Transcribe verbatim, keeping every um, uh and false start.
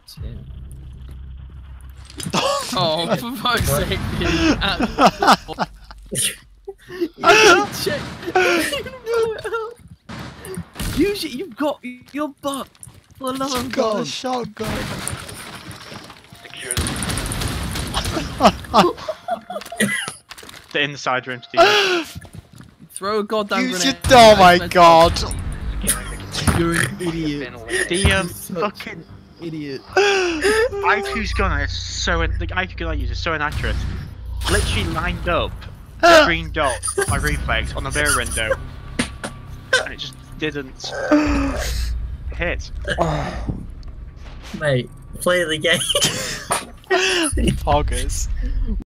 Yeah. Oh, for fuck's sake, dude. You check. Use it, you've got your butt. For the love of got God. a shotgun. The inside room, Steve. Throw a goddamn Use grenade. it. Oh my God. You're an idiot. The um, Such fucking idiot. I two's gun is so in the I two gun I use is so inaccurate. Literally lined up the green dot, my reflex, on the mirror window, and it just didn't hit. Mate, play the game. Poggers.